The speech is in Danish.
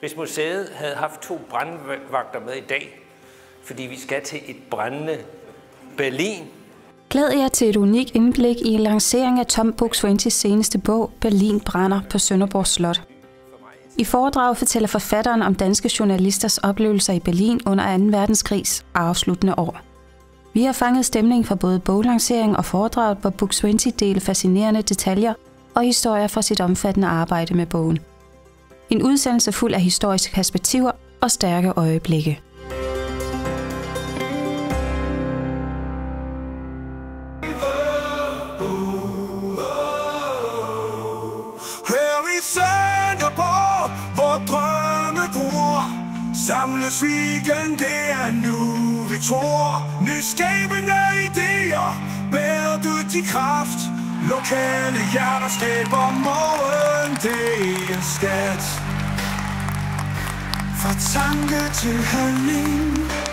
Hvis museet havde haft 2 brandvagter med i dag, fordi vi skal til et brændende Berlin. Glæd jer til et unikt indblik i lanceringen af Tom Buk-Swientys seneste bog, Berlin brænder på Sønderborg Slot. I foredraget fortæller forfatteren om danske journalisters oplevelser i Berlin under 2. verdenskrigs afsluttende år. Vi har fanget stemningen fra både boglancering og foredraget, hvor Buk-Swienty deler fascinerende detaljer og historier fra sit omfattende arbejde med bogen. En udsendelse fuld af historiske perspektiver og stærke øjeblikke. Her i Sønderborg, hvor drømme bor, samles weekend, det er nu vi tror. Nyskabende idéer, bæredygtig kraft, lokale hjerter skaber morgendagens skat. Fra tanke til handling.